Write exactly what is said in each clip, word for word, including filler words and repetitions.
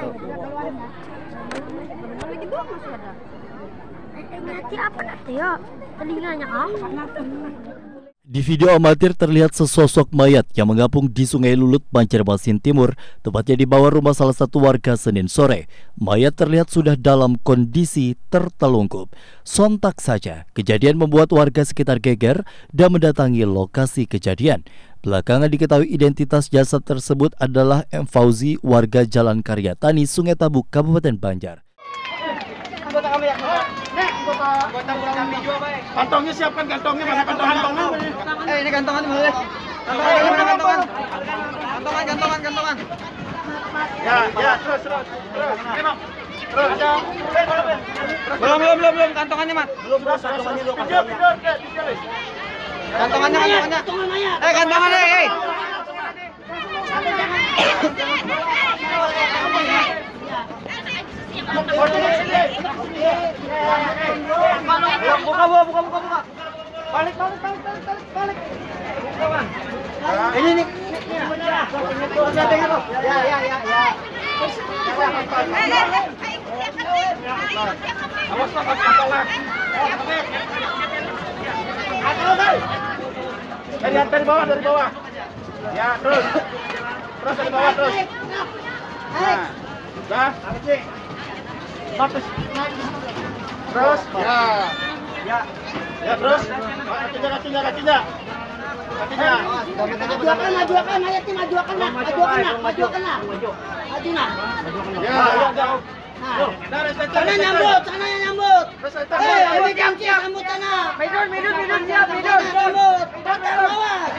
Berarti apa nanti ya? Telinganya kah? Di video amatir terlihat sesosok mayat yang mengapung di Sungai Lulut, Banjarmasin Timur, tepatnya di bawah rumah salah satu warga Senin sore. Mayat terlihat sudah dalam kondisi tertelungkup. Sontak saja, kejadian membuat warga sekitar geger dan mendatangi lokasi kejadian. Belakangan diketahui identitas jasad tersebut adalah M. Fauzi, warga Jalan Karya Tani, Sungai Tabuk, Kabupaten Banjar. Kantongnya siapkan, kantongnya mana kantongnya? Eh ini kantongan boleh. Kantongan mana kantongan? Kantongan kantongan kantongan. Ya ya terus terus terus. Terus ya. Belum belum belum belum kantongannya Mat. Belum terus kantongannya dulu. Kantongannya. Kantongannya kantongannya. Eh kantongannya eh. Buka buka buka buka buka. Balik balik balik balik balik. Ini nih. Ya ya ya ya. Awas awas kepala. Dari dari bawah dari bawah. Ya terus. Terus dari bawah terus. Nah. Dah. Terus. Terus. Ya. Ya. Ya terus. Kakinya kakinya kakinya. Kakinya. Majuakan, majuakan, ayatnya majuakan nak, majuakan nak, majuakan nak, maju nak. Ya, ya, jauh. Sana nyambut, sana nyambut. Eh, ini kamci sambut sana. Midun midun midun siap midun. Sambut, datang lawan.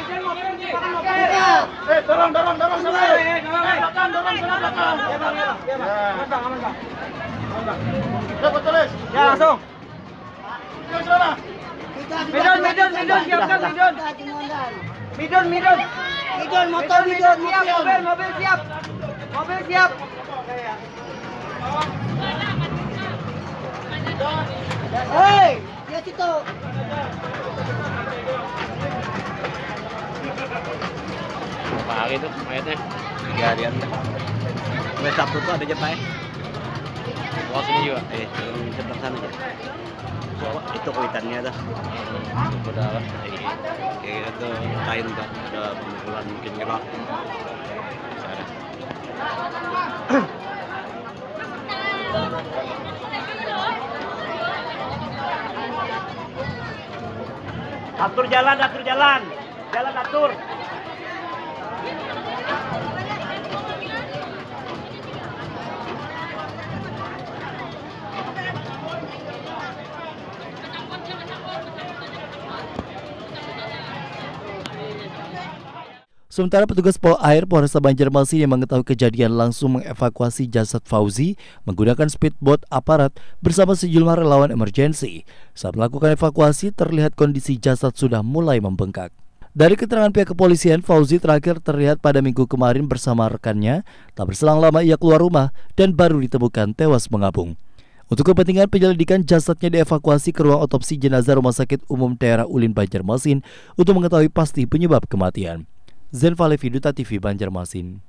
Eh, dorong dorong dorong sana. Eh, belakang dorong sana belakang. Ya bang ya bang. Aman bang aman bang. Ya, betulis. Ya langsung. Ya, sana. Midun midun midun siapkan midun. Midun midun. Midun, motor midun, Siap mobil mobil siap. Mobil siap. Hei, dia situ. Berapa hari itu mayatnya? Tiga harian. Sampai Sabtu tuh ada jemaah. Bawa sini juga. Eh, turun sebelah sana aja. Bawa itu kuitannya dah. Udah lah. Kayak itu kain udah ada pemukulan mungkin gerak. Atur jalan, atur jalan. Jalan atur. Sementara petugas Pol Air Polresta Banjarmasin yang mengetahui kejadian langsung mengevakuasi jasad Fauzi menggunakan speedboat aparat bersama sejumlah relawan emergensi. Saat melakukan evakuasi, terlihat kondisi jasad sudah mulai membengkak. Dari keterangan pihak kepolisian, Fauzi terakhir terlihat pada minggu kemarin bersama rekannya. Tak berselang lama ia keluar rumah dan baru ditemukan tewas mengapung. Untuk kepentingan penyelidikan, jasadnya dievakuasi ke ruang otopsi jenazah Rumah Sakit Umum Daerah Ulin Banjarmasin untuk mengetahui pasti penyebab kematian. Zen Valevi, Duta T V Banjarmasin.